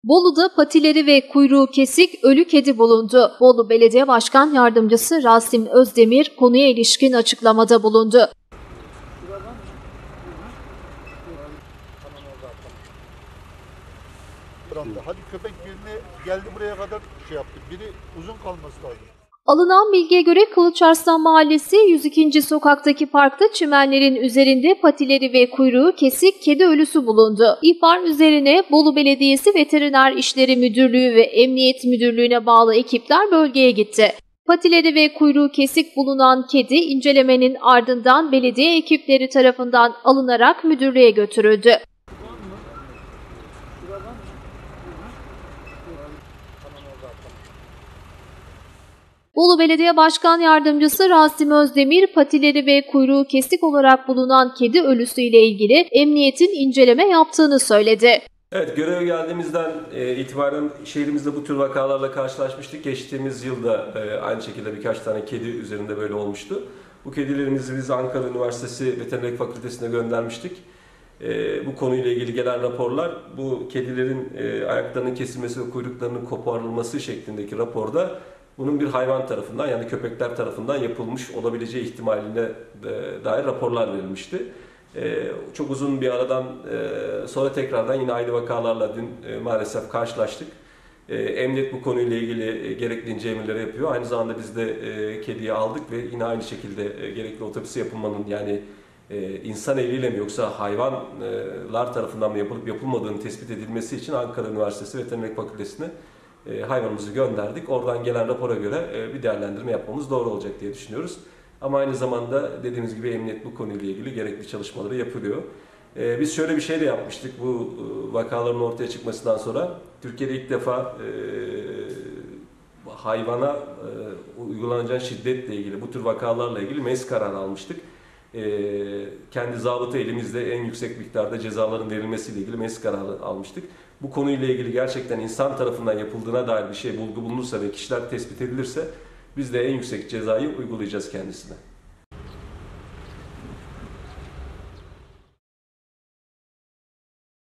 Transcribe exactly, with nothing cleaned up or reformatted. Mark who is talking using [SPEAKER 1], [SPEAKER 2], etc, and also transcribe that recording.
[SPEAKER 1] Bolu'da patileri ve kuyruğu kesik ölü kedi bulundu. Bolu Belediye Başkan Yardımcısı Rasim Özdemir konuya ilişkin açıklamada bulundu.
[SPEAKER 2] Hadi köpek birine geldi buraya kadar şey yaptı. Biri uzun kalması lazım.
[SPEAKER 1] Alınan bilgiye göre Kılıçarslan Mahallesi yüz ikinci sokaktaki parkta çimenlerin üzerinde patileri ve kuyruğu kesik kedi ölüsü bulundu. İhbar üzerine Bolu Belediyesi Veteriner İşleri Müdürlüğü ve Emniyet Müdürlüğü'ne bağlı ekipler bölgeye gitti. Patileri ve kuyruğu kesik bulunan kedi incelemenin ardından belediye ekipleri tarafından alınarak müdürlüğe götürüldü. Bolu Belediye Başkan Yardımcısı Rasim Özdemir, patileri ve kuyruğu kesik olarak bulunan kedi ölüsü ile ilgili emniyetin inceleme yaptığını söyledi.
[SPEAKER 3] Evet, göreve geldiğimizden e, itibaren şehrimizde bu tür vakalarla karşılaşmıştık. Geçtiğimiz yılda e, aynı şekilde birkaç tane kedi üzerinde böyle olmuştu. Bu kedilerimizi biz Ankara Üniversitesi Veterinerlik Fakültesi'ne göndermiştik. E, bu konuyla ilgili gelen raporlar, bu kedilerin e, ayaklarının kesilmesi ve kuyruklarının koparılması şeklindeki raporda bunun bir hayvan tarafından, yani köpekler tarafından yapılmış olabileceği ihtimaline dair raporlar verilmişti. Çok uzun bir aradan sonra tekrardan yine aynı vakalarla dün maalesef karşılaştık. Emniyet bu konuyla ilgili gerekli incelemeleri yapıyor. Aynı zamanda biz de kediyi aldık ve yine aynı şekilde gerekli otopsi yapılmanın, yani insan eliyle mi yoksa hayvanlar tarafından mı yapılıp yapılmadığını tespit edilmesi için Ankara Üniversitesi Veterinerlik Fakültesi'ne hayvanımızı gönderdik. Oradan gelen rapora göre bir değerlendirme yapmamız doğru olacak diye düşünüyoruz. Ama aynı zamanda dediğimiz gibi emniyet bu konuyla ilgili gerekli çalışmaları yapılıyor. Biz şöyle bir şey de yapmıştık bu vakaların ortaya çıkmasından sonra. Türkiye'de ilk defa hayvana uygulanacak şiddetle ilgili, bu tür vakalarla ilgili meclis kararı almıştık. Kendi zabıta elimizde en yüksek miktarda cezaların verilmesiyle ilgili meclis kararı almıştık. Bu konuyla ilgili gerçekten insan tarafından yapıldığına dair bir şey bulgu bulunursa ve kişiler tespit edilirse biz de en yüksek cezayı uygulayacağız kendisine.